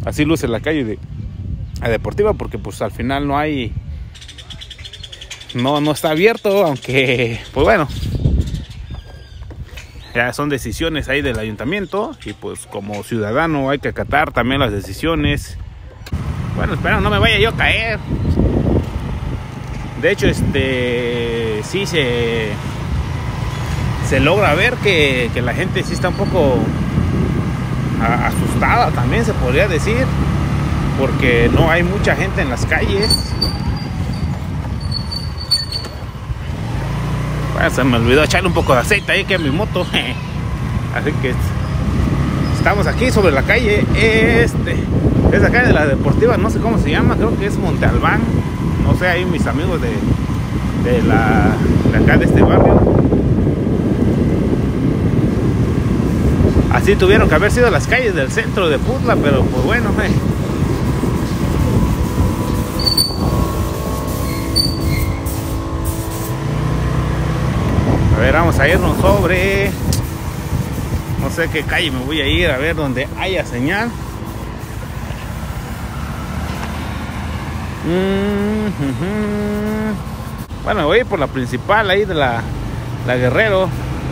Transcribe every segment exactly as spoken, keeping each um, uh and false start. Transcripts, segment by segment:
así luce la calle de la Deportiva, porque pues al final no hay, no, no está abierto, aunque pues bueno, ya son decisiones ahí del ayuntamiento y pues como ciudadano hay que acatar también las decisiones. Bueno, espero no me vaya yo a caer. De hecho, este sí se se logra ver que, que la gente sí está un poco a, asustada, también se podría decir, porque no hay mucha gente en las calles. Bueno, se me olvidó echarle un poco de aceite ahí que en mi moto. Así que estamos aquí sobre la calle, este es la calle de la Deportiva, no sé cómo se llama, creo que es Monte Albán. No sé, ahí mis amigos de, de, la, de acá de este barrio. Así tuvieron que haber sido las calles del centro de Putla, pero pues bueno. Eh. A ver, vamos a irnos sobre... No sé qué calle me voy a ir, a ver donde haya señal. Bueno, voy a ir por la principal ahí de la, la Guerrero.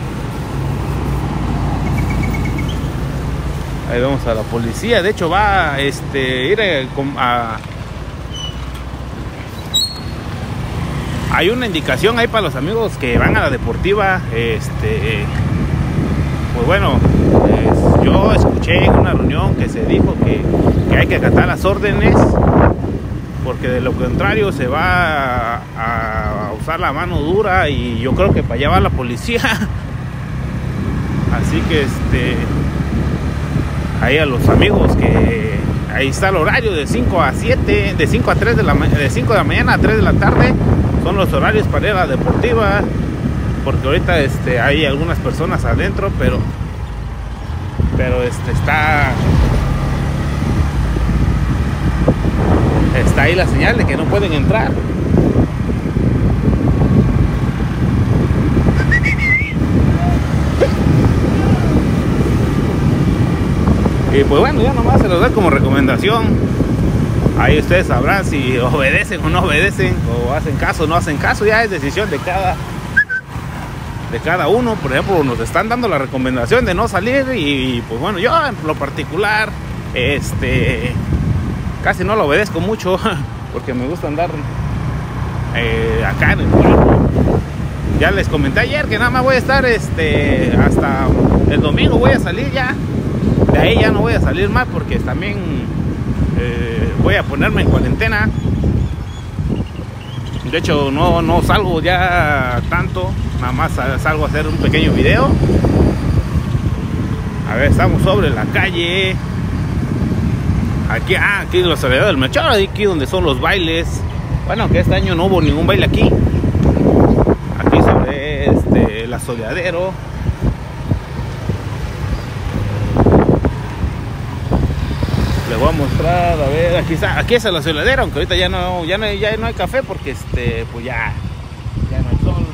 Ahí vamos a la policía. De hecho va este ir a, a hay una indicación ahí para los amigos que van a la Deportiva. Este pues bueno, pues yo escuché en una reunión que se dijo que, que hay que acatar las órdenes, porque de lo contrario se va a, a usar la mano dura, y yo creo que para allá va la policía. Así que este ahí a los amigos que ahí está el horario de cinco a siete, de cinco a tres de la de cinco de la mañana a tres de la tarde son los horarios para ir a la Deportiva, porque ahorita este hay algunas personas adentro, pero pero este está Está ahí la señal de que no pueden entrar. Y pues bueno, ya nomás se los doy como recomendación. Ahí ustedes sabrán si obedecen o no obedecen, o hacen caso o no hacen caso. Ya es decisión de cada de cada uno. Por ejemplo, nos están dando la recomendación de no salir, y pues bueno, yo en lo particular este casi no lo obedezco mucho, porque me gusta andar eh, acá en el pueblo. Ya les comenté ayer que nada más voy a estar este hasta el domingo, voy a salir ya. De ahí ya no voy a salir más, porque también eh, voy a ponerme en cuarentena. De hecho no, no salgo ya tanto, nada más salgo a hacer un pequeño video. A ver, estamos sobre la calle. Aquí, ah, aquí en la Soledad del Melchor, aquí donde son los bailes. Bueno, que este año no hubo ningún baile aquí. Aquí sobre este, el Asoleadero. Les voy a mostrar, a ver, aquí está, aquí es el Asoleadero, aunque ahorita ya no, ya no, ya no hay café, porque este, pues ya, ya no hay sol.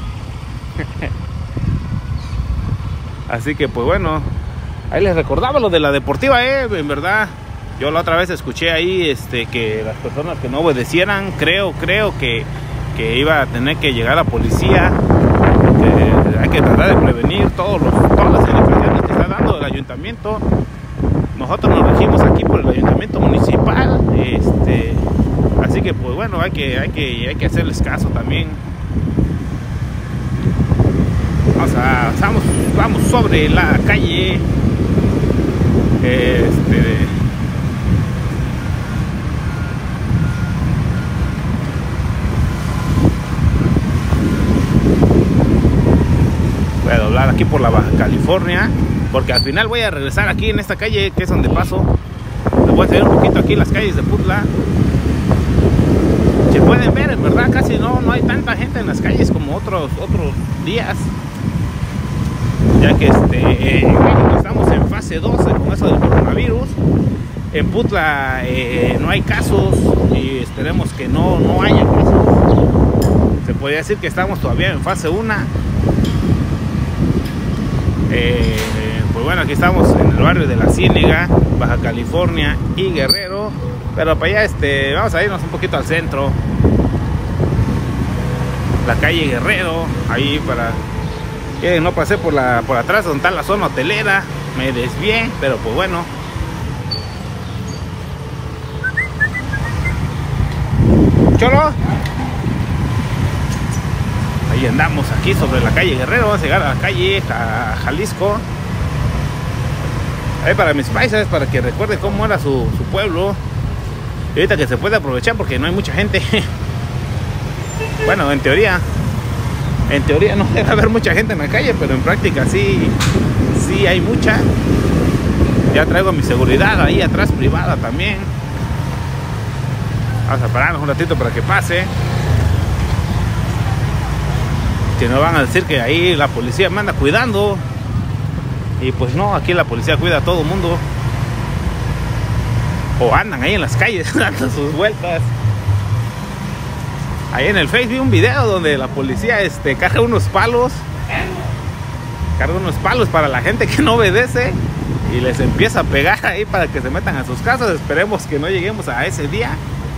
Así que pues bueno, ahí les recordaba lo de la Deportiva, eh, en verdad. Yo la otra vez escuché ahí este, que las personas que no obedecieran, creo, creo que, que iba a tener que llegar la policía. Que hay que tratar de prevenir todos los, todas las indicaciones que está dando el ayuntamiento. Nosotros nos regimos aquí por el ayuntamiento municipal. Este, así que pues bueno, hay que, hay que, hay que hacerles caso también. Vamos, a, vamos, vamos sobre la calle. Este... Voy a doblar aquí por la Baja California, porque al final voy a regresar aquí en esta calle, que es donde paso. Les voy a enseñar un poquito aquí las calles de Putla. Se pueden ver, en verdad casi no, no hay tanta gente en las calles como otros, otros días, ya que este, en México estamos en fase doce con eso del coronavirus. En Putla eh, no hay casos, y esperemos que no, no haya casos. Se podría decir que estamos todavía en fase uno. Eh, pues pues bueno, aquí estamos en el barrio de La Ciénega, Baja California y Guerrero. Pero para allá este, vamos a irnos un poquito al centro. La calle Guerrero, ahí para que no pasé por la por atrás donde está la zona hotelera. Me desvié, pero pues bueno. Cholo. Ahí andamos aquí sobre la calle Guerrero. Vamos a llegar a la calle a Jalisco. Ahí para mis paisas, para que recuerden cómo era su, su pueblo. Y ahorita que se puede aprovechar porque no hay mucha gente. Bueno, en teoría En teoría no debe haber mucha gente en la calle, pero en práctica sí, sí hay mucha. Ya traigo mi seguridad ahí atrás privada también. Vamos a pararnos un ratito para que pase. Que no van a decir que ahí la policía me anda cuidando. Y pues no, aquí la policía cuida a todo el mundo. O andan ahí en las calles dando sus vueltas. Ahí en el Facebook vi un video donde la policía este, carga unos palos. Carga unos palos para la gente que no obedece. Y les empieza a pegar ahí para que se metan a sus casas. Esperemos que no lleguemos a ese día.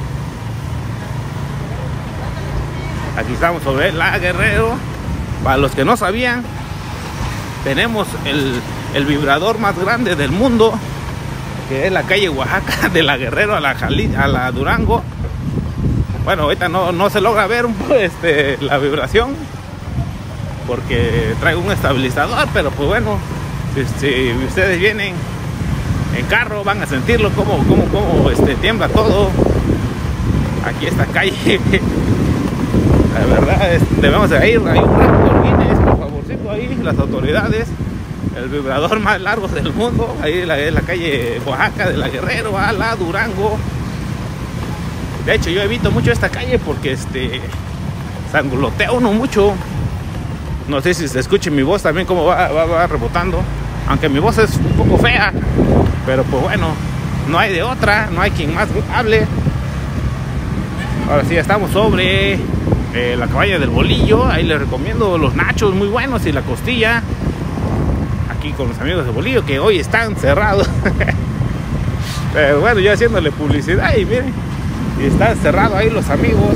Aquí estamos sobre la Guerrero. Para los que no sabían, tenemos el, el vibrador más grande del mundo, que es la calle Oaxaca, de la Guerrero a la, Jali, a la Durango. Bueno, ahorita no, no se logra ver un poco este, la vibración, porque traigo un estabilizador, pero pues bueno, si, si ustedes vienen en carro van a sentirlo como, como, como este, tiembla todo. Aquí esta calle, la verdad es, debemos de ir, hay un récord Guinness, por favorcito ahí, las autoridades, el vibrador más largo del mundo, ahí es la, la calle Oaxaca de la Guerrero a la Durango. De hecho yo evito mucho esta calle porque este sangolotea uno mucho. No sé si se escuche mi voz también como va, va, va rebotando, aunque mi voz es un poco fea, pero pues bueno, no hay de otra, no hay quien más hable. Ahora sí, estamos sobre eh, la cabaña del Bolillo. Ahí les recomiendo los nachos muy buenos y la costilla. Aquí con los amigos de Bolillo que hoy están cerrados. Pero bueno, yo haciéndole publicidad y miren, y están cerrados ahí los amigos.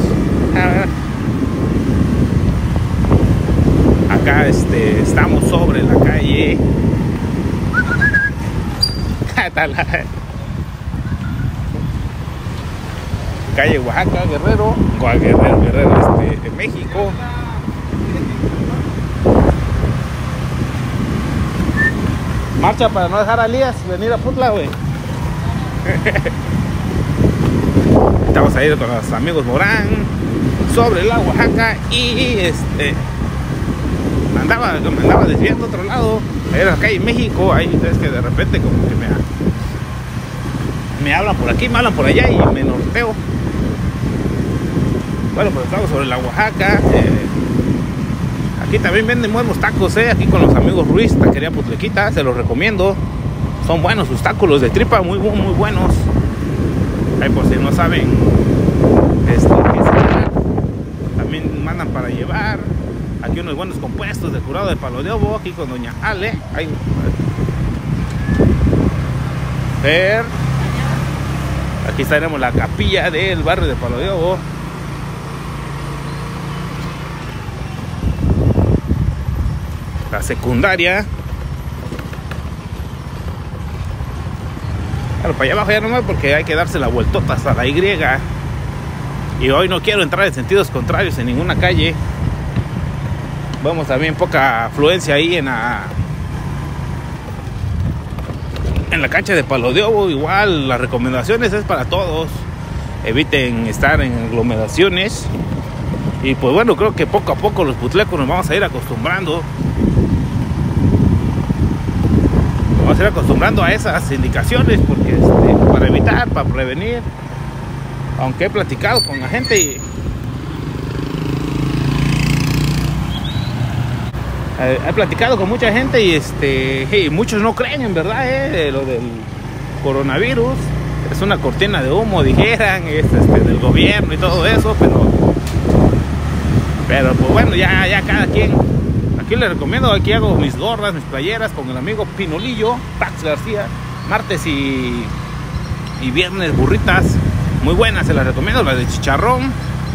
Acá este, estamos sobre la calle. Calle Oaxaca, Guerrero, Guerrero, Guerrero, este, en México. Marcha para no dejar a Elías venir a Putla, güey. Estamos ahí con los amigos Morán sobre la Oaxaca y este andaba, me andaba desviando a otro lado. Era la calle México. Ahí es que de repente como que me, me hablan por aquí, me hablan por allá y me norteo. Bueno, pues estamos sobre la Oaxaca. Eh, aquí también venden buenos tacos, eh. Aquí con los amigos Ruiz, Taquería Putlequita, se los recomiendo. Son buenos sus tacos, los de tripa, muy, muy, muy buenos. Ahí por si no saben, este, también mandan para llevar. Aquí unos buenos compuestos de curado de palo de obo, aquí con doña Ale. Ahí. Ver. Aquí estaremos la capilla del barrio de Palo de Obo. La secundaria. Claro, para allá abajo ya nomás porque hay que darse la vueltota hasta la Y. Y hoy no quiero entrar en sentidos contrarios en ninguna calle. Vamos también poca afluencia ahí en la en la cancha de Palo de Obo. Igual las recomendaciones es para todos. Eviten estar en aglomeraciones. Y pues bueno, creo que poco a poco los putlecos nos vamos a ir acostumbrando. Vamos a ir acostumbrando a esas indicaciones porque este, para evitar, para prevenir. Aunque he platicado con la gente y eh, he platicado con mucha gente y este y muchos no creen en verdad eh, lo del coronavirus. Es una cortina de humo, dijeran, es este, del gobierno y todo eso, pero pero pues bueno, ya, ya cada quien aquí les recomiendo, aquí hago mis gorras, mis playeras con el amigo Pinolillo, Pax García. Martes y, y viernes burritas muy buenas, se las recomiendo, las de chicharrón.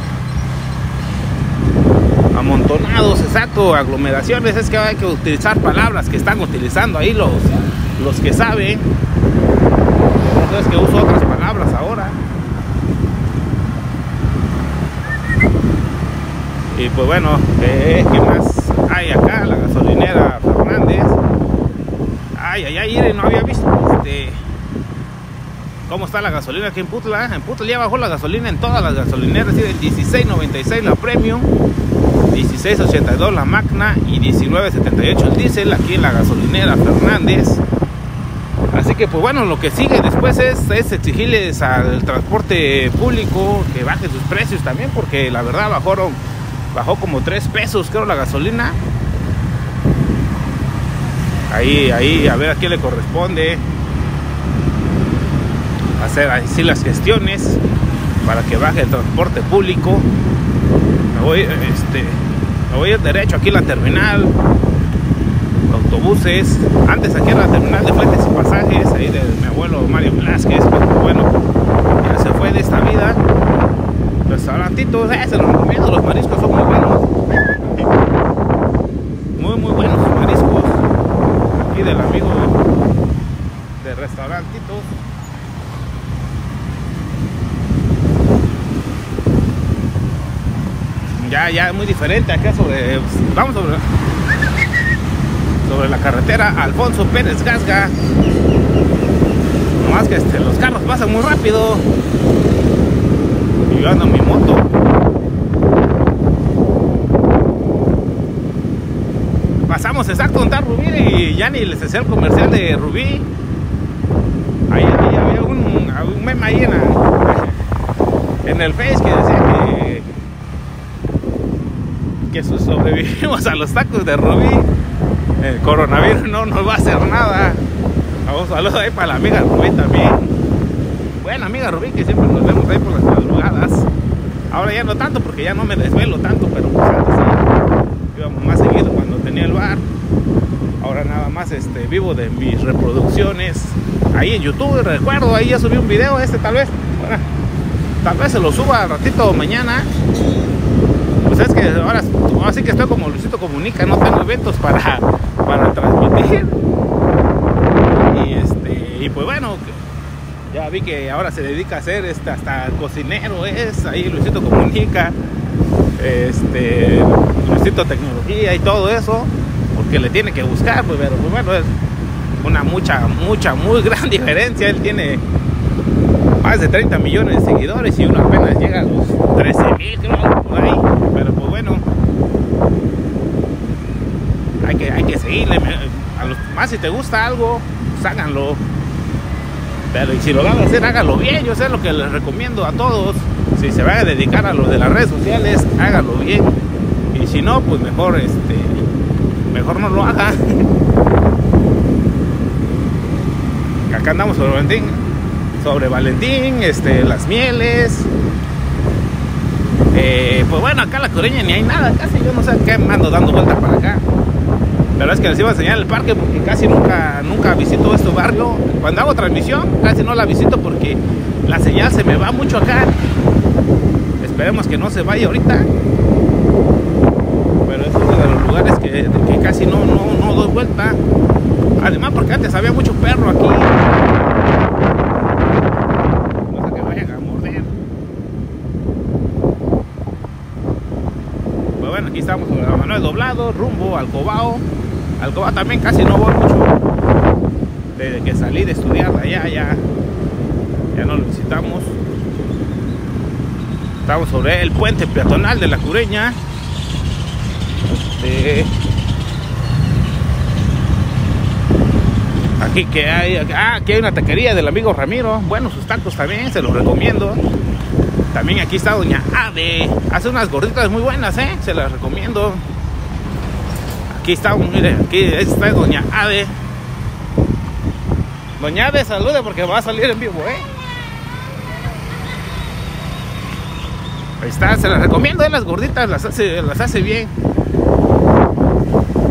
Amontonados, exacto, aglomeraciones. Es que hay que utilizar palabras que están utilizando ahí los, los que saben. Entonces que uso otras palabras ahora. Y pues bueno, eh, ¿qué más hay acá? La gasolinera Fernández. Ay, ay, ay, no había visto este, cómo está la gasolina aquí en Putla. En Putla ya bajó la gasolina en todas las gasolineras. dieciséis noventa y seis la Premium, dieciséis ochenta y dos la Magna y diecinueve setenta y ocho el diésel aquí en la gasolinera Fernández. Así que pues bueno, lo que sigue después es, es exigirles al transporte público que baje sus precios también, porque la verdad bajaron, bajó como tres pesos creo la gasolina. Ahí, ahí, a ver a quién le corresponde hacer así las gestiones para que baje el transporte público. Me voy, este, me voy a ir derecho aquí a la terminal, autobuses. Antes aquí era la terminal de fletes y pasajes, ahí de mi abuelo Mario Velázquez, pero bueno, ya se fue de esta vida. Restaurantitos, eh, se los recomiendo, los mariscos son muy buenos. Muy, muy buenos los mariscos. Aquí del amigo de restaurantitos. Ya, ya es muy diferente acá sobre, vamos sobre, sobre la carretera Alfonso Pérez Gasga. Nomás que este, los carros pasan muy rápido. Y yo ando en mi moto. Pasamos exacto donde está Rubí y ya ni les hacía el comercial de Rubí. Ahí, ahí había un, un meme ahí en, la, en el Face que decía que que sobrevivimos a los tacos de Rubí. El coronavirus no nos va a hacer nada. Un saludo ahí para la amiga Rubí también. Buena amiga Rubí, que siempre nos vemos ahí por las madrugadas. Ahora ya no tanto porque ya no me desvelo tanto, pero pues antes sí, íbamos más seguido cuando tenía el bar. Ahora nada más este, vivo de mis reproducciones ahí en YouTube. Recuerdo, ahí ya subí un video, este tal vez, bueno, tal vez se lo suba al ratito mañana. Pues es que ahora, ahora sí que estoy como Luisito Comunica, no tengo eventos para, para transmitir. Y este, y pues bueno, ya vi que ahora se dedica a hacer este, hasta cocinero es, ahí Luisito Comunica, este, Luisito Tecnología y todo eso, porque le tiene que buscar, pues, pero pues bueno, es una mucha, mucha, muy gran diferencia. Él tiene más de treinta millones de seguidores y uno apenas llega a los trece mil, creo, por ahí. Pero pues bueno, hay que, hay que seguirle. A los, más si te gusta algo, pues háganlo. Pero y si lo van a hacer, háganlo bien. Yo sé lo que les recomiendo a todos. Si se van a dedicar a lo de las redes sociales, háganlo bien. Y si no, pues mejor este mejor no lo hagan. Acá andamos sobre Valentín. Sobre Valentín, este, las mieles. Eh, pues bueno, acá en La Coreña ni hay nada, casi yo no sé qué ando dando vueltas para acá. Pero es que les iba a enseñar el parque porque casi nunca, nunca visito este barrio. Cuando hago transmisión, casi no la visito porque la señal se me va mucho acá. Esperemos que no se vaya ahorita. Pero es uno de los lugares que, que casi no, no, no doy vuelta. Además porque antes había mucho perro aquí. No sé que vayan a morder. Pues bueno, aquí estamos con la Manuel Doblado, rumbo al Cobao. Al Cobao también casi no voy mucho. Desde que salí de estudiar de allá, ya, ya no lo visitamos. Estamos sobre el puente peatonal de La Coreña. Este, aquí que hay, ah, aquí hay una taquería del amigo Ramiro. Bueno, sus tacos también, se los recomiendo. También aquí está Doña Ade. Hace unas gorditas muy buenas, eh, se las recomiendo. Aquí está, miren, aquí está Doña Ade. Doña Ade, salude porque va a salir en vivo, eh. Ahí está, se las recomiendo, eh, las gorditas las hace, las hace bien.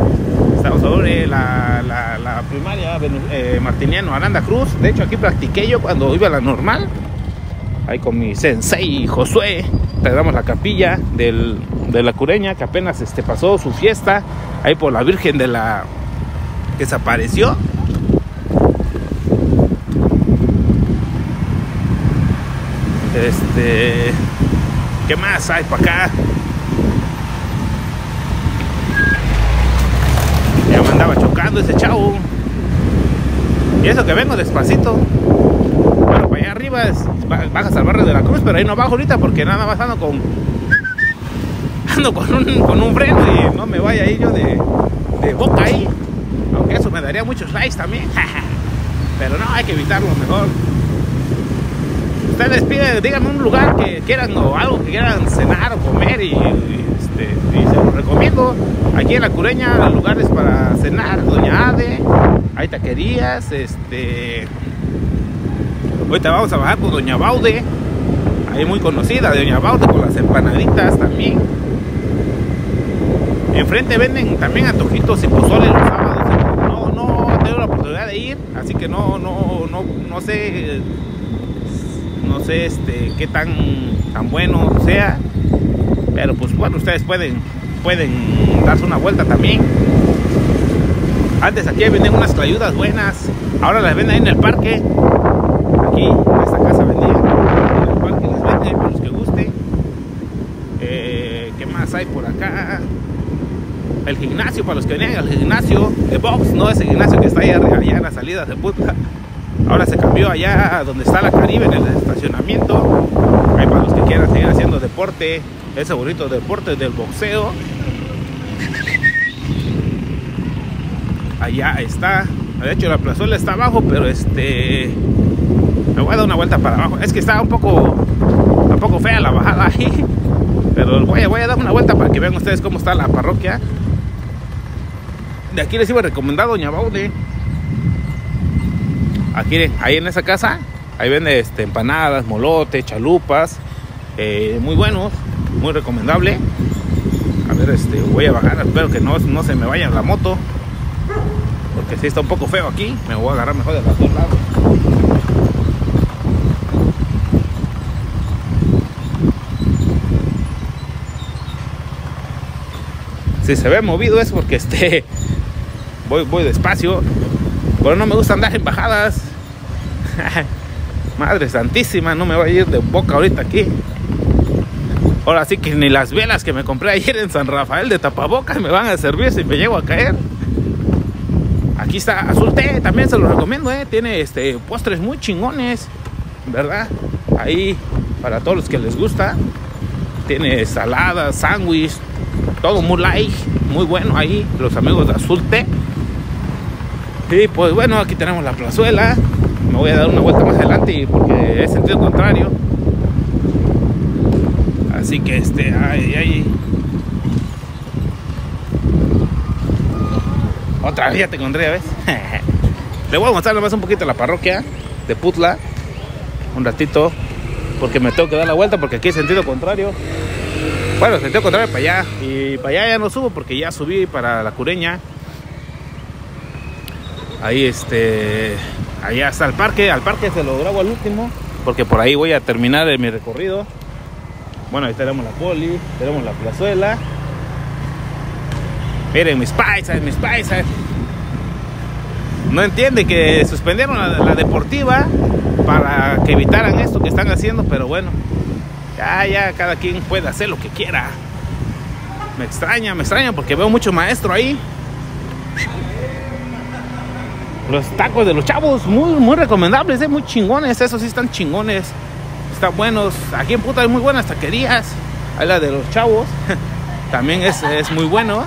sobre la, la, la primaria eh, Martiniano Aranda Cruz. De hecho, aquí practiqué yo cuando iba a la normal. Ahí con mi sensei Josué. Traemos la capilla del, de la Cureña, que apenas este, pasó su fiesta. Ahí por la Virgen de la... que se apareció. Este... ¿Qué más hay para acá? Ya me andaba chocando ese chavo. Y eso que vengo despacito. Bueno, para allá arriba es, bajas al barrio de la Cruz, pero ahí no bajo ahorita porque nada más ando con ando con un, con un freno y no me vaya a ir yo de, de boca ahí. Aunque eso me daría muchos likes también. Pero no, hay que evitarlo mejor. Ustedes piden, díganme un lugar que quieran o algo que quieran cenar o comer y, y, este, y se los recomiendo. Aquí en la Cureña, lugares para cenar, Doña Ade, hay taquerías, este... Ahorita vamos a bajar por Doña Baude, ahí muy conocida, Doña Baude, con las empanaditas también. Enfrente venden también antojitos y pozole los sábados. No, no tengo la oportunidad de ir, así que no, no, no, no sé... No sé este, qué tan, tan bueno sea. Pero pues bueno, ustedes pueden Pueden darse una vuelta también. Antes aquí venden unas clayudas buenas. Ahora las venden ahí en el parque. Aquí, en esta casa vendían. En el parque las venden para los que gusten. eh, ¿Qué más hay por acá? El gimnasio, para los que venían al gimnasio de box. No ese gimnasio que está ahí arriba, allá en las salidas de Puta. Ahora se cambió allá donde está la Caribe, en el estacionamiento. Ahí para los que quieran seguir haciendo deporte, ese bonito deporte del boxeo. Allá está. De hecho la plazuela está abajo, pero este... me voy a dar una vuelta para abajo. Es que está un poco... un poco fea la bajada ahí. Pero voy a, voy a dar una vuelta para que vean ustedes cómo está la parroquia. De aquí les iba a recomendar Doña Baude. Aquí, ahí en esa casa, ahí vende este, empanadas, molotes, chalupas, eh, muy buenos, muy recomendable. A ver, este, voy a bajar, espero que no, no se me vaya la moto, porque si está un poco feo aquí, me voy a agarrar mejor de los dos lados. Si se ve movido es porque este, voy, voy despacio. Pero no me gusta andar en bajadas. Madre santísima, no me voy a ir de boca ahorita aquí. Ahora sí que ni las velas que me compré ayer en San Rafael de tapabocas me van a servir si me llego a caer. Aquí está Azul Té, también se lo recomiendo, ¿eh? Tiene este, postres muy chingones, ¿verdad? Ahí, para todos los que les gusta. Tiene saladas, sándwich, todo muy light, muy bueno ahí, los amigos de Azul Té. Y pues bueno, aquí tenemos la plazuela. Me voy a dar una vuelta más adelante porque es sentido contrario. Así que este, ahí, ahí. Otra vez ya te encontré, ¿ves? Le voy a mostrar nomás un poquito la parroquia de Putla. Un ratito. Porque me tengo que dar la vuelta porque aquí es sentido contrario. Bueno, sentido contrario para allá. Y para allá ya no subo porque ya subí para la Cureña. Ahí este, allá está el parque. Al parque se lo grabo al último porque por ahí voy a terminar mi recorrido. Bueno, ahí tenemos la poli, tenemos la plazuela. Miren mis paisas, mis paisas. No entiende que suspendieron la, la deportiva para que evitaran esto que están haciendo, pero bueno, ya, ya cada quien puede hacer lo que quiera. Me extraña, me extraña porque veo mucho maestro ahí. Los tacos de los chavos, muy, muy recomendables, ¿eh? Muy chingones, esos sí están chingones. Están buenos. Aquí en Puta hay muy buenas taquerías. Hay la de los chavos. También es, es muy bueno.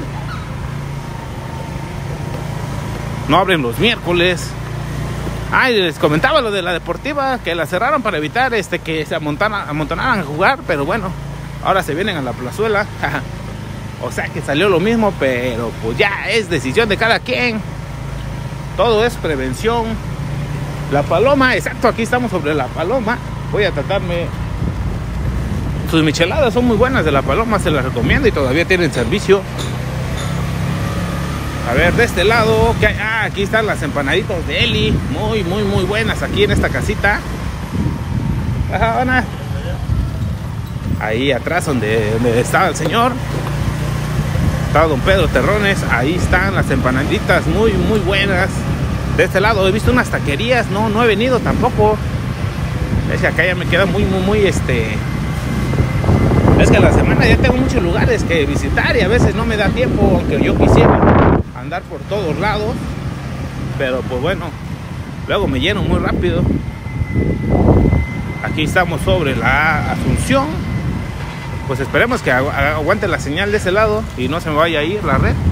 No abren los miércoles. Ah, y les comentaba lo de la deportiva, que la cerraron para evitar este, que se amontonaran, amontonaran a jugar. Pero bueno, ahora se vienen a la plazuela. O sea que salió lo mismo, pero pues ya es decisión de cada quien. Todo es prevención. La Paloma, exacto, aquí estamos sobre la Paloma. Voy a tratarme. Sus micheladas son muy buenas de la Paloma, se las recomiendo y todavía tienen servicio. A ver, de este lado, ¿qué hay? Ah, aquí están las empanaditas de Eli. Muy, muy, muy buenas aquí en esta casita. Ajá, Ana. Ahí atrás donde, donde estaba el señor. Estaba don Pedro Terrones. Ahí están las empanaditas muy, muy buenas. De este lado he visto unas taquerías. No, no he venido tampoco. Es que acá ya me queda muy, muy, muy este... Es que a la semana ya tengo muchos lugares que visitar y a veces no me da tiempo, aunque yo quisiera andar por todos lados. Pero pues bueno, luego me lleno muy rápido. Aquí estamos sobre la Asunción. Pues esperemos que agu aguante la señal de ese lado y no se me vaya a ir la red.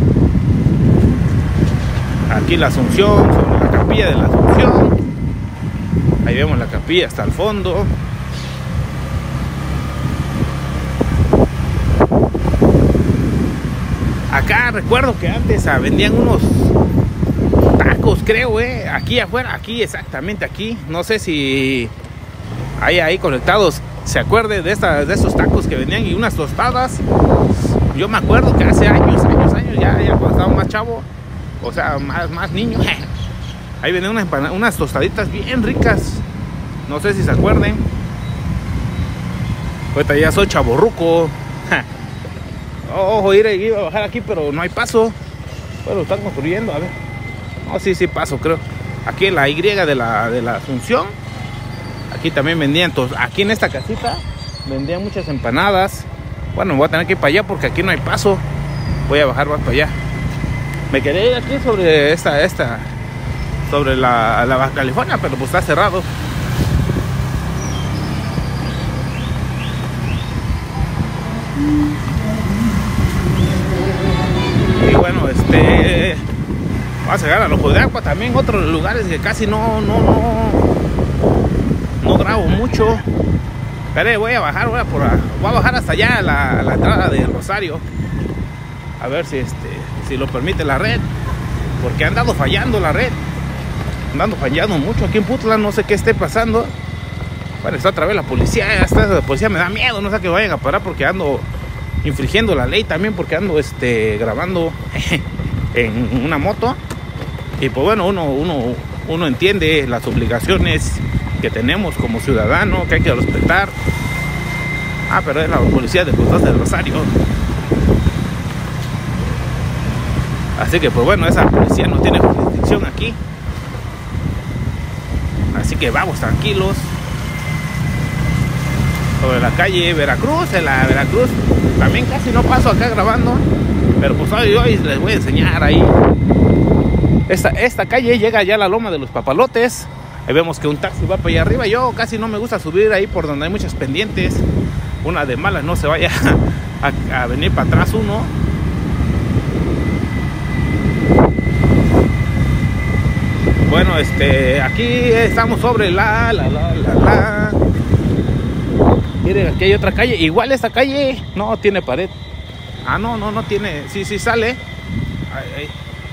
Aquí la Asunción, sobre la capilla de la Asunción. Ahí vemos la capilla hasta el fondo. Acá recuerdo que antes ah, vendían unos tacos, creo, eh. Aquí afuera, aquí, exactamente aquí. No sé si hay ahí conectados se acuerde de, esta, de esos tacos que vendían y unas tostadas. Yo me acuerdo que hace años, años, años, ya, ya cuando estaba más chavo, o sea, más, más niño, ahí vendían unas, unas tostaditas bien ricas. No sé si se acuerden. Ahorita ya soy chavorruco. Ojo, iré, iba a bajar aquí, pero no hay paso. Bueno, lo están construyendo, a ver. No, sí, sí paso, creo. Aquí en la Y de la, de la Asunción. Aquí también vendían, entonces, aquí en esta casita vendían muchas empanadas. Bueno, voy a tener que ir para allá porque aquí no hay paso. Voy a bajar más para allá. Me quedé ir aquí sobre esta, esta, sobre la, la Baja California, pero pues está cerrado. Y bueno, este vamos a llegar al Ojo de Agua, también otros lugares que casi no no no no grabo mucho. Pero voy a bajar, voy a, por, voy a bajar hasta allá a la, a la entrada de Rosario. A ver si este si lo permite la red, porque ha andado fallando la red. Andando fallando mucho aquí en Putla, no sé qué esté pasando. Bueno, está otra vez la policía, esta la policía me da miedo, no sé que vayan a parar porque ando infringiendo la ley también, porque ando este grabando en una moto. Y pues bueno, uno, uno, uno entiende las obligaciones que tenemos como ciudadano, que hay que respetar. Ah, pero es la policía de Puerto del Rosario. Así que pues bueno, esa policía no tiene jurisdicción aquí. Así que vamos tranquilos. Sobre la calle Veracruz, en la Veracruz también casi no paso acá grabando, pero pues hoy, hoy les voy a enseñar ahí. Esta, esta calle llega ya a la Loma de los Papalotes. Ahí vemos que un taxi va para allá arriba. Yo casi no me gusta subir ahí por donde hay muchas pendientes. Una de malas no se vaya a, a venir para atrás uno. Bueno, este, aquí estamos sobre la, la, la, la, la. Miren, aquí hay otra calle. Igual esta calle no tiene pared. Ah, no, no, no tiene. Sí, sí sale. Ahí, ahí.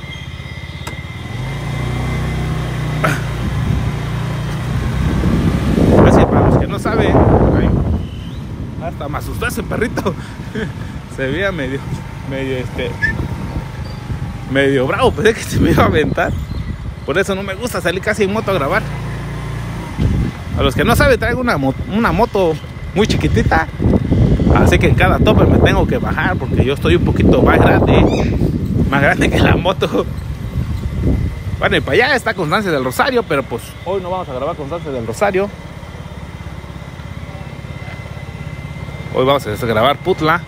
Así, para los que no saben, ahí. Hasta me asustó ese perrito. Se veía medio, medio este, medio bravo. Pensé que se me iba a aventar. Por eso no me gusta salir casi en moto a grabar. A los que no saben, traigo una, una moto muy chiquitita, así que en cada tope me tengo que bajar porque yo estoy un poquito más grande, más grande que la moto. Bueno, y para allá está Constancia del Rosario, pero pues hoy no vamos a grabar Constancia del Rosario. Hoy vamos a grabar Putla.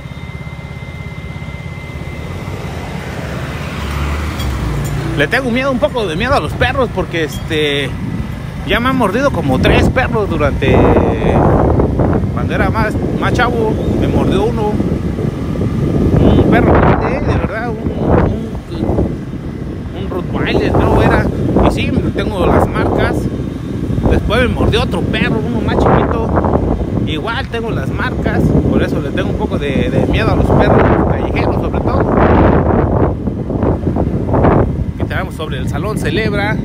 Le tengo miedo, un poco de miedo a los perros porque este ya me han mordido como tres perros durante cuando era más, más chavo. Me mordió uno, un perro grande, de verdad, un, un, un Rottweiler creo era. Y sí, tengo las marcas. Después me mordió otro perro, uno más chiquito. Igual tengo las marcas. Por eso le tengo un poco de, de miedo a los perros callejeros, sobre todo. Aquí tenemos sobre el Salón Celebra.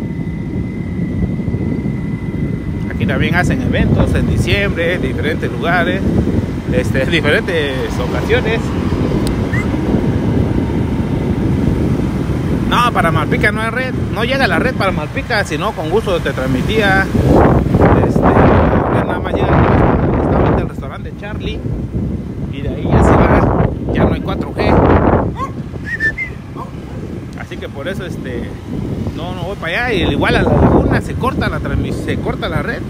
Aquí también hacen eventos en diciembre, en diferentes lugares, este, en diferentes ocasiones. No, para Malpica no hay red, no llega la red para Malpica, sino con gusto te transmitía. Este, nada más llega el restaurante Charlie y de ahí ya se va, ya no hay cuatro G. Así que por eso este no, no voy para allá. Y igual a la laguna se corta la transmisión, se corta la red.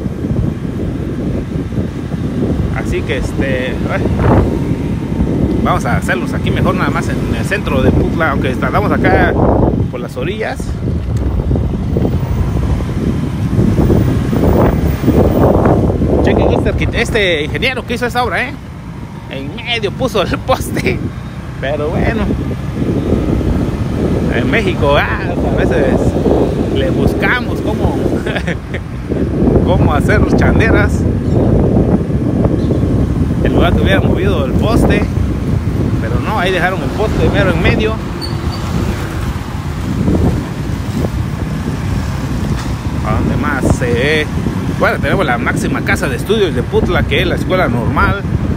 Así que este ay, vamos a hacerlos aquí mejor, nada más en el centro de Putla, aunque estamos acá por las orillas. Chequen este, este ingeniero que hizo esta obra, ¿eh? En medio puso el poste. Pero bueno, en México ah, a veces le buscamos cómo, cómo hacer chanderas. En lugar que hubiera movido el poste, pero no, ahí dejaron el poste mero en medio. ¿A dónde más? Eh, bueno, tenemos la máxima casa de estudios de Putla, que es la escuela normal.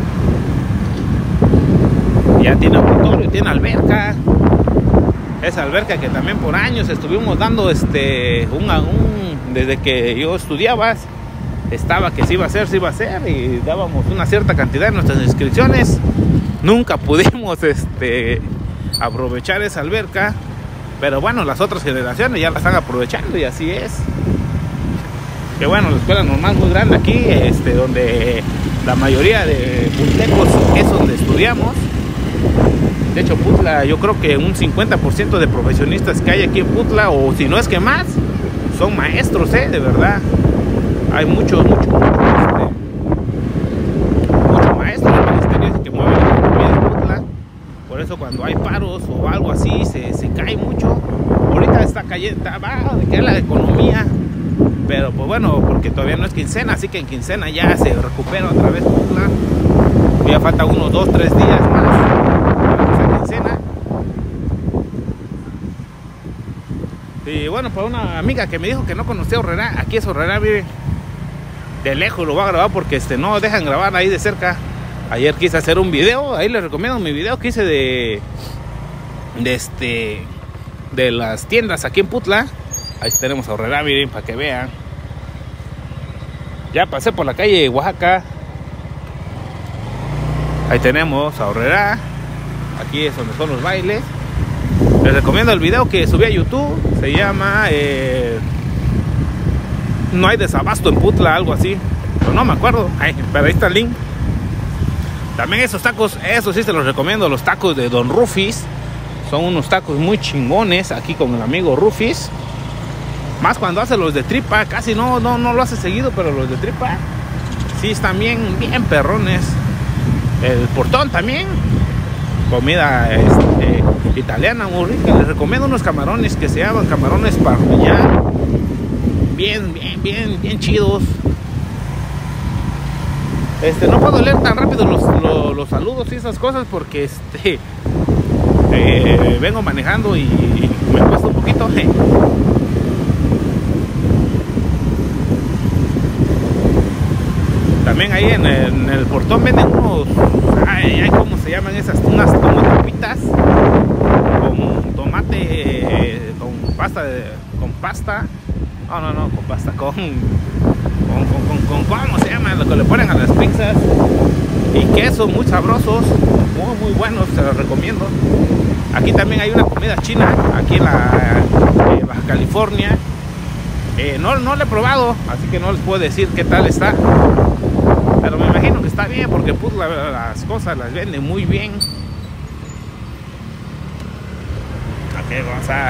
Ya tiene auditorio, tiene alberca. Esa alberca que también por años estuvimos dando este un, un desde que yo estudiaba, estaba que se iba a hacer, se iba a hacer, y dábamos una cierta cantidad de nuestras inscripciones. Nunca pudimos este aprovechar esa alberca, pero bueno, las otras generaciones ya la están aprovechando y así es. Que bueno, la escuela normal muy grande aquí, este, donde la mayoría de putlejos es donde estudiamos. De hecho, Putla, yo creo que un cincuenta por ciento de profesionistas que hay aquí en Putla, o si no es que más, son maestros, ¿eh? De verdad. Hay muchos, muchos, muchos, este, muchos maestros ministerios que mueven la economía de Putla. Por eso cuando hay paros o algo así, se, se cae mucho. Ahorita está cayendo, va a caer la economía. Pero pues bueno, porque todavía no es quincena, así que en quincena ya se recupera otra vez Putla. Ya falta unos dos, tres días más para que sea quincena. Y bueno, para una amiga que me dijo que no conocía Horrera, aquí es Horrera, vive de lejos, lo voy a grabar porque este, no dejan grabar ahí de cerca. Ayer quise hacer un video, ahí les recomiendo mi video que hice de, de este de las tiendas aquí en Putla. Ahí tenemos a Horrera, miren, para que vean. Ya pasé por la calle Oaxaca. Ahí tenemos a Horrera. Aquí es donde son los bailes. Les recomiendo el video que subí a YouTube. Se llama eh, No hay desabasto en Putla, algo así. Pero no me acuerdo. Ay, pero ahí está el link. También esos tacos, esos sí se los recomiendo. Los tacos de Don Rufis. Son unos tacos muy chingones. Aquí con el amigo Rufis. Más cuando hace los de tripa. Casi no, no, no lo hace seguido, pero los de tripa sí están bien, bien perrones. El portón también. Comida este, italiana muy rica. Les recomiendo unos camarones que se llaman camarones parmigiano. Bien, bien, bien, bien chidos. Este, no puedo leer tan rápido los, los, los saludos y esas cosas porque este eh, vengo manejando y, y me cuesta un poquito. Eh. También ahí en el, en el portón venden unos, ay, ay, ¿cómo se llaman esas? Unas como tapitas con tomate, eh, con pasta, de, con pasta, no, no, no, con pasta, con, con, con, con, con, ¿cómo se llama? Lo que le ponen a las pizzas, y quesos muy sabrosos, muy, muy buenos, se los recomiendo. Aquí también hay una comida china, aquí en la eh, Baja California. Eh, no, no lo he probado, así que no les puedo decir qué tal está. Pero me imagino que está bien porque pues, la, las cosas las venden muy bien. Ok, vamos a...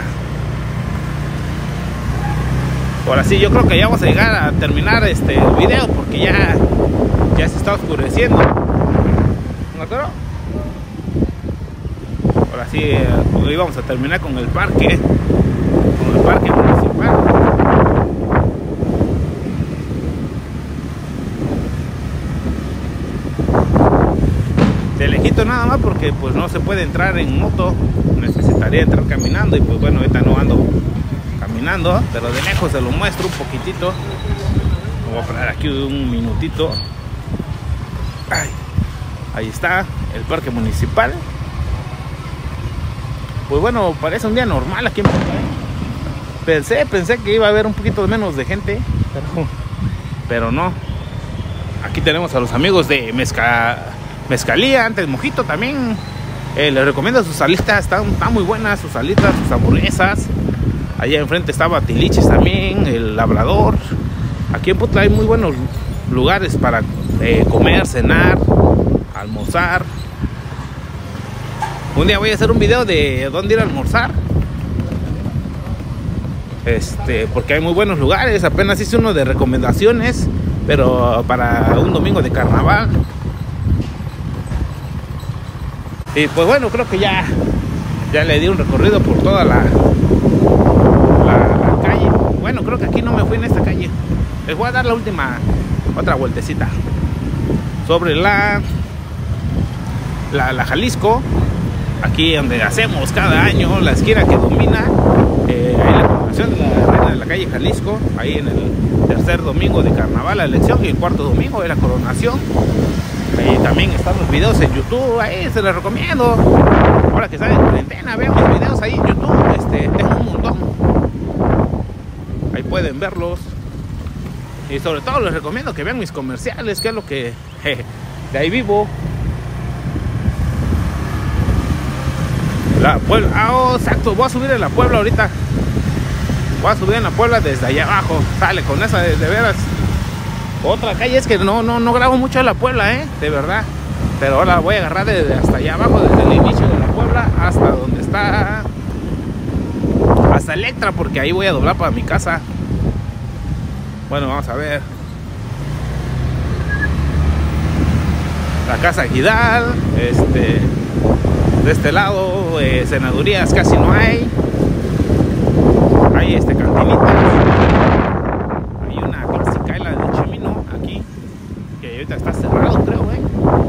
Ahora sí, yo creo que ya vamos a llegar a terminar este el video porque ya, ya se está oscureciendo. ¿Me acuerdo? Ahora sí, hoy vamos a terminar con el parque. Con el parque municipal. De lejito nada más porque pues no se puede entrar en moto, necesitaría entrar caminando y pues bueno, ahorita no ando caminando, pero de lejos se lo muestro un poquitito. Voy a parar aquí un minutito. Ay, ahí está el parque municipal. pues bueno, parece un día normal aquí en Puebla, ¿eh? Pensé, pensé que iba a haber un poquito menos de gente, pero, pero no. Aquí tenemos a los amigos de Mezca, Mezcalía, antes Mojito también. Eh, les recomiendo sus salitas, están, están muy buenas sus salitas, sus hamburguesas. Allá enfrente estaba Tiliches también, el Labrador. Aquí en Puebla hay muy buenos lugares para eh, comer, cenar, almorzar. Un día voy a hacer un video de dónde ir a almorzar. Este, porque hay muy buenos lugares. Apenas hice uno de recomendaciones, pero para un domingo de carnaval. Y pues bueno, creo que ya ya le di un recorrido por toda la, la, la calle. Bueno, creo que aquí no me fui en esta calle. Les voy a dar la última, otra vueltecita sobre la la, la Jalisco. Aquí donde hacemos cada año la esquina que domina, eh, ahí la coronación de la reina de la calle Jalisco, ahí en el tercer domingo de carnaval la elección, y el cuarto domingo de la coronación. Ahí también están los videos en YouTube, ahí se los recomiendo. Ahora que salen en cuarentena, vean mis videos ahí en YouTube, este, tengo un montón, ahí pueden verlos. Y sobre todo les recomiendo que vean mis comerciales, que es lo que je, de ahí vivo. La Puebla, ah, oh, exacto, voy a subir en la Puebla ahorita. Voy a subir en la Puebla desde allá abajo. Sale con esa de, de veras. Otra calle es que no, no, no grabo mucho en la Puebla, eh, de verdad. Pero ahora voy a agarrar desde hasta allá abajo, desde el inicio de la Puebla hasta donde está, hasta Electra, porque ahí voy a doblar para mi casa. Bueno, vamos a ver. La casa Gidal, este, de este lado, eh, senadurías casi no hay. Hay este cantinitas. Hay una clásica, la de Chimino, aquí, que ahorita está cerrado, creo, eh.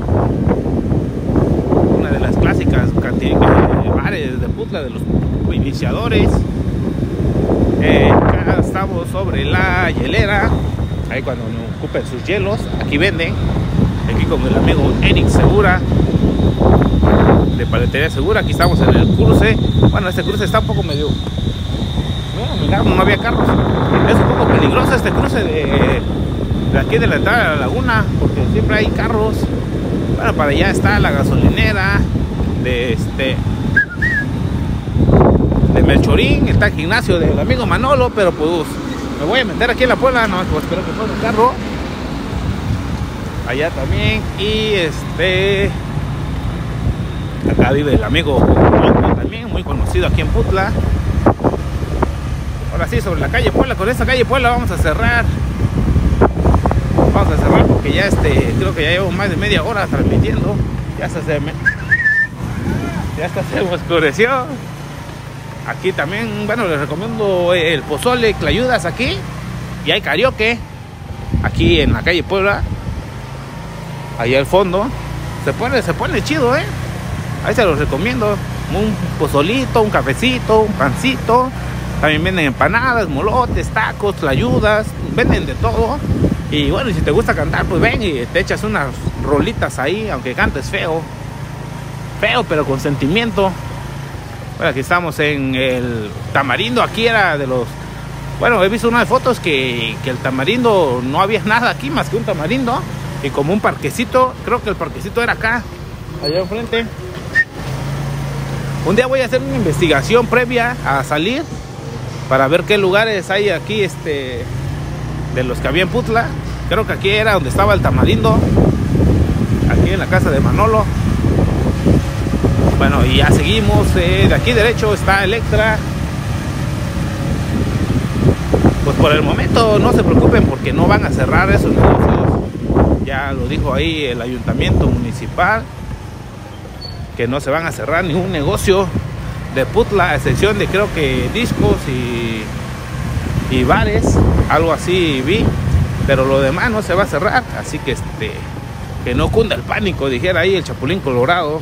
Una de las clásicas eh, bares de Puebla, de los iniciadores. Eh, acá estamos sobre la hielera. Ahí cuando no ocupen sus hielos, aquí venden. Aquí con el amigo Eric Segura, de Paletería Segura. Aquí estamos en el cruce. Bueno, este cruce está un poco medio... Bueno, no había carros. Es un poco peligroso este cruce de, de aquí de la entrada de la laguna, porque siempre hay carros. Bueno, para allá está la gasolinera de este de Melchorín, está el gimnasio del amigo Manolo, pero pues me voy a meter aquí en la Puebla, no, pues espero que pueda el carro. Allá también, y este acá vive el amigo Loco, también muy conocido aquí en Puebla. Ahora sí, sobre la calle Puebla, con esta calle Puebla vamos a cerrar. Vamos a cerrar porque ya este, creo que ya llevo más de media hora transmitiendo. Ya se, se me, ya hasta se me oscureció. Aquí también, bueno, les recomiendo el pozole Clayudas aquí. Y hay karaoke aquí en la calle Puebla. Ahí al fondo. Se pone, se pone chido, eh. Ahí se los recomiendo. Un pozolito, un cafecito, un pancito. También venden empanadas, molotes, tacos, tlayudas, venden de todo. Y bueno, y si te gusta cantar, pues ven y te echas unas rolitas ahí, aunque cantes feo. Feo, pero con sentimiento. Bueno, aquí estamos en el Tamarindo. Aquí era de los... Bueno, he visto unas fotos que, que el Tamarindo no había nada aquí más que un tamarindo. Y como un parquecito, creo que el parquecito era acá, allá enfrente. Un día voy a hacer una investigación previa a salir, para ver qué lugares hay aquí, este, de los que había en Puebla. Creo que aquí era donde estaba el Tamarindo, aquí en la casa de Manolo. Bueno, y ya seguimos, eh, de aquí derecho está Electra. Pues por el momento no se preocupen porque no van a cerrar esos negocios. Ya lo dijo ahí el ayuntamiento municipal, que no se van a cerrar ningún negocio de Puebla, a excepción de creo que discos y, y bares, algo así vi, pero lo demás no se va a cerrar, así que este que no cunda el pánico, dijera ahí el Chapulín Colorado.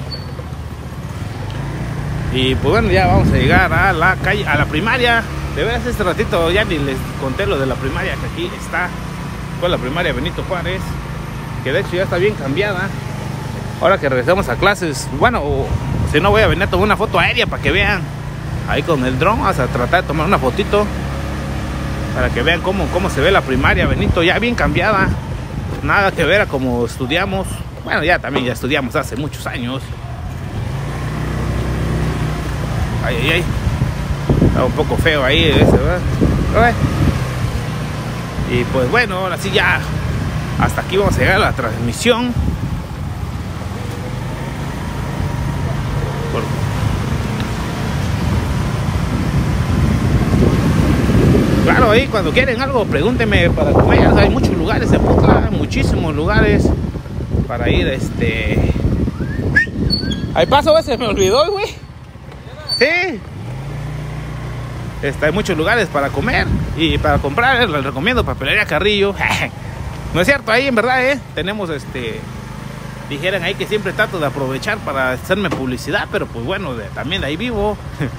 Y pues bueno, ya vamos a llegar a la calle, a la primaria. De veras, este ratito ya ni les conté lo de la primaria, que aquí está, fue la primaria Benito Juárez, que de hecho ya está bien cambiada. Ahora que regresamos a clases, bueno, Si no, voy a venir a tomar una foto aérea para que vean. Ahí con el dron vamos a tratar de tomar una fotito para que vean cómo, cómo se ve la primaria Benito, ya bien cambiada. Nada que ver a como estudiamos. Bueno, ya también ya estudiamos hace muchos años. Ay, ay, ay. Está un poco feo ahí ese, ¿verdad? Y pues bueno, ahora sí ya. Hasta aquí vamos a llegar a la transmisión. Por... Claro, ahí cuando quieren algo, pregúntenme para comer. Hay muchos lugares en Putla, muchísimos lugares para ir, este... Ahí paso, se me olvidó, güey. Sí. Este, hay muchos lugares para comer y para comprar. Les recomiendo Papelería Carrillo. No es cierto, ahí en verdad, eh, tenemos, este... Dijeran ahí que siempre trato de aprovechar para hacerme publicidad, pero pues bueno, de, también de ahí vivo.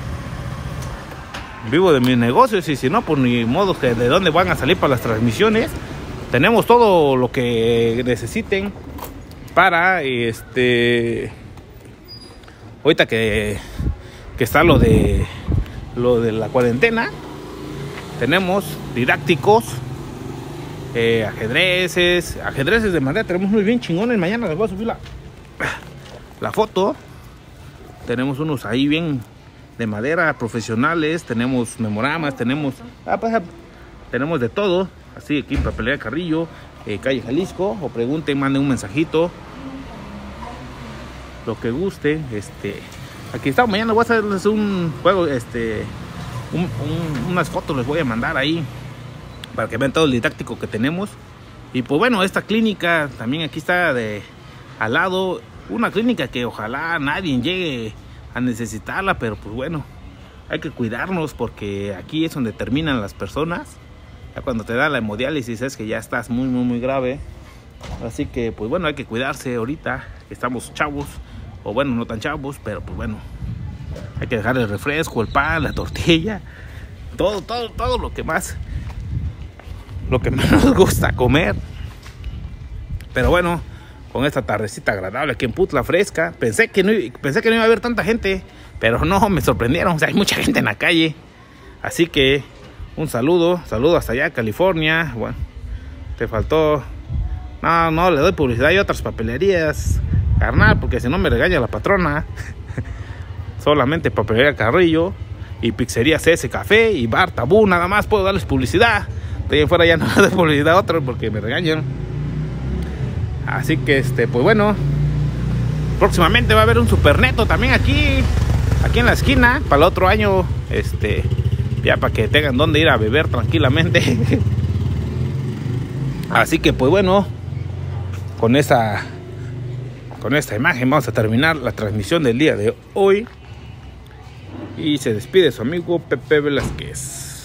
Vivo de mis negocios y si no, pues ni modo que de dónde van a salir para las transmisiones. Tenemos todo lo que necesiten para, este... Ahorita que, que está lo de, lo de la cuarentena, tenemos didácticos. Eh, ajedrezes, ajedrezes de madera, tenemos unos bien chingones. Mañana les voy a subir la, la foto. Tenemos unos ahí bien de madera, profesionales. Tenemos memoramas, tenemos ah, pues, tenemos de todo. Así aquí en Papelería Carrillo, eh, calle Jalisco. O pregunten, manden un mensajito, lo que guste. Este, aquí está. Mañana voy a hacerles un juego, este, un, un, unas fotos les voy a mandar ahí, para que vean todo el didáctico que tenemos. Y pues bueno, esta clínica también aquí está de al lado. Una clínica que ojalá nadie llegue a necesitarla, pero pues bueno, hay que cuidarnos porque aquí es donde terminan las personas. Ya cuando te da la hemodiálisis es que ya estás muy, muy, muy grave. Así que pues bueno, hay que cuidarse ahorita, que estamos chavos. O bueno, no tan chavos, pero pues bueno, hay que dejar el refresco, el pan, la tortilla. Todo, todo, todo lo que más... Lo que más nos gusta comer. Pero bueno, con esta tardecita agradable aquí en Putla, fresca. Pensé que no, pensé que no iba a haber tanta gente, pero no, me sorprendieron. O sea, hay mucha gente en la calle. Así que un saludo, saludo hasta allá, California. Bueno, te faltó. No, no, le doy publicidad y otras papelerías, carnal, porque si no me regaña la patrona. Solamente Papelería Carrillo y Pizzería C S Café y Bar Tabú, nada más puedo darles publicidad. De ahí fuera ya no de publicidad a otro porque me regañan. Así que este, pues bueno, próximamente va a haber un Super Neto también aquí, aquí en la esquina, para el otro año, este, ya para que tengan donde ir a beber tranquilamente. Así que pues bueno, con esa, con esta imagen vamos a terminar la transmisión del día de hoy. Y se despide su amigo Pepe Velázquez.